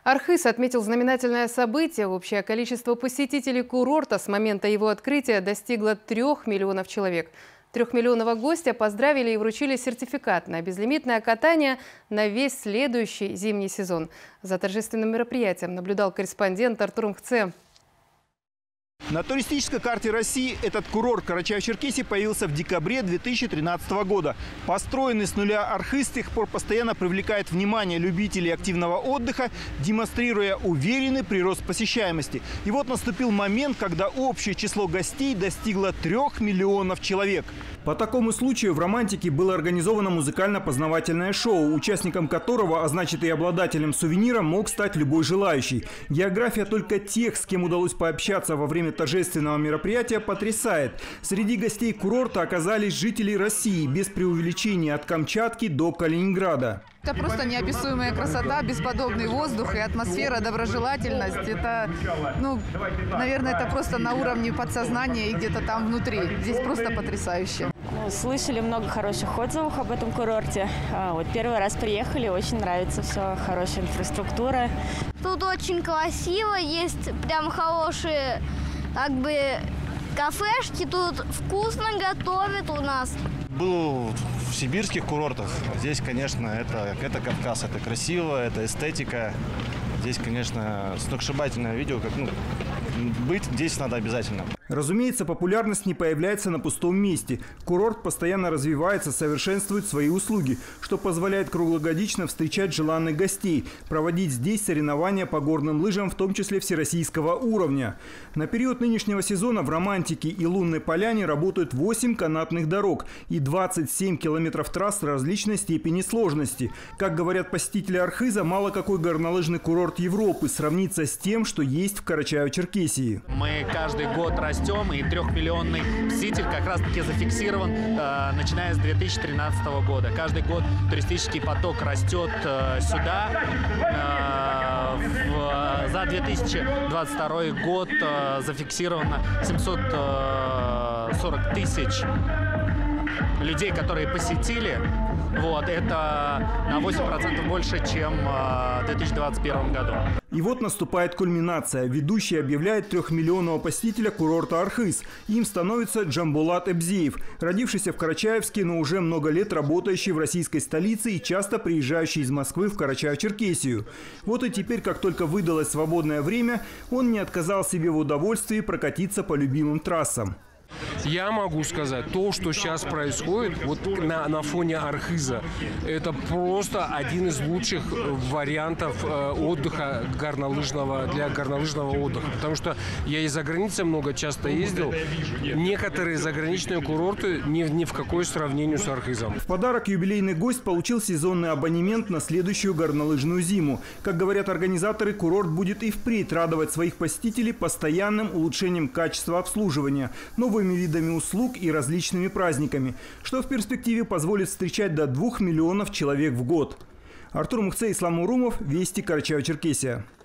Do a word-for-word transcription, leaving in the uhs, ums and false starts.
Архыз отметил знаменательное событие. Общее количество посетителей курорта с момента его открытия достигло трех миллионов человек. Трехмиллионного гостя поздравили и вручили сертификат на безлимитное катание на весь следующий зимний сезон. За торжественным мероприятием наблюдал корреспондент Артур Мхце. На туристической карте России этот курорт Карачаево-Черкесии появился в декабре две тысячи тринадцатого года. Построенный с нуля Архыз с тех пор постоянно привлекает внимание любителей активного отдыха, демонстрируя уверенный прирост посещаемости. И вот наступил момент, когда общее число гостей достигло трех миллионов человек. По такому случаю в «Романтике» было организовано музыкально-познавательное шоу, участником которого, а значит и обладателем сувенира, мог стать любой желающий. География только тех, с кем удалось пообщаться во время торжественного мероприятия, потрясает. Среди гостей курорта оказались жители России, без преувеличения, от Камчатки до Калининграда. Это просто неописуемая красота, бесподобный воздух и атмосфера, доброжелательность. Это, ну, наверное, это просто на уровне подсознания и где-то там внутри. Здесь просто потрясающе. Ну, слышали много хороших отзывов об этом курорте. А, вот первый раз приехали, очень нравится все, хорошая инфраструктура. Тут очень красиво, есть прям хорошие, как бы, кафешки, тут вкусно готовят у нас. Был в сибирских курортах. Здесь, конечно, это, это Кавказ, это красиво, это эстетика. Здесь, конечно, сногсшибательное видео, как, ну, быть здесь надо обязательно. Разумеется, популярность не появляется на пустом месте. Курорт постоянно развивается, совершенствует свои услуги, что позволяет круглогодично встречать желанных гостей, проводить здесь соревнования по горным лыжам, в том числе всероссийского уровня. На период нынешнего сезона в «Романтике» и «Лунной поляне» работают восемь канатных дорог и двадцать семь километров трасс различной степени сложности. Как говорят посетители Архыза, мало какой горнолыжный курорт Европы сравнится с тем, что есть в Карачаево-Черкесии. Мы каждый год растем, и трехмиллионный посетитель как раз-таки зафиксирован, э, начиная с две тысячи тринадцатого года. Каждый год туристический поток растет э, сюда. Э, в, за две тысячи двадцать второй год э, зафиксировано семьсот сорок тысяч людей, которые посетили. Вот, это на восемь процентов больше, чем в две тысячи двадцать первом году. И вот наступает кульминация. Ведущий объявляет трехмиллионного посетителя курорта Архыз. Им становится Джамбулат Эбзеев, родившийся в Карачаевске, но уже много лет работающий в российской столице и часто приезжающий из Москвы в Карачаево-Черкесию. Вот и теперь, как только выдалось свободное время, он не отказал себе в удовольствии прокатиться по любимым трассам. Я могу сказать, то, что сейчас происходит вот на, на фоне Архыза, это просто один из лучших вариантов э, отдыха горнолыжного, для горнолыжного отдыха. Потому что я и за границей много часто ездил. Некоторые заграничные курорты ни, ни в какое сравнение с Архызом. В подарок юбилейный гость получил сезонный абонемент на следующую горнолыжную зиму. Как говорят организаторы, курорт будет и впредь радовать своих посетителей постоянным улучшением качества обслуживания, новыми видами услуг и различными праздниками, что в перспективе позволит встречать до двух миллионов человек в год. Артур Мхце, Ислам Урумов, Вести, Карачаево-Черкесия.